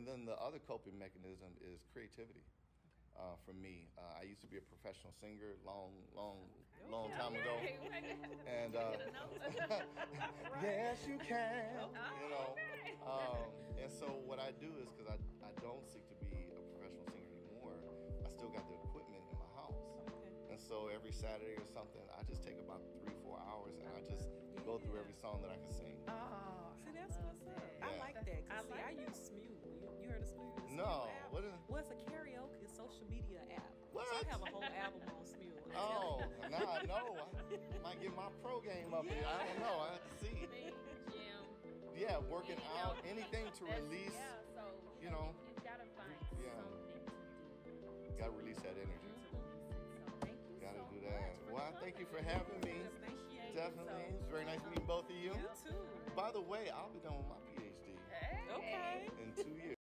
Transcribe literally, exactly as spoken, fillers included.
And then the other coping mechanism is creativity. Uh, for me, uh, I used to be a professional singer, long, long, okay. long time ago. And uh, yes, you can. Okay. You know, um, and so what I do is because I I don't seek to be a professional singer anymore. I still got the equipment in my house, okay. and so every Saturday or something, I just take about three, four hours, and I just yeah. go through every song that I can sing. Oh, see, that's what's up. Yeah. I like that. Cause I, see, like I use Smule. You, you heard of Smule? No, Smule what is? Well, it's a karaoke social media app. What? So I have a whole album on Smule. Oh, now I know. I might get my pro game up yeah. here. I don't know. I have to see. Gym. Yeah, working you out, know, anything to release. Yeah, so you know, you, you gotta find yeah. something to do. Gotta release that energy. Mm-hmm. So thank you. Gotta so do that. Well, thank you for having me. Thank you. Definitely. So, it's very nice meeting both of you. You too. By the way, I'll be done with my P H D Hey. Okay. in two years.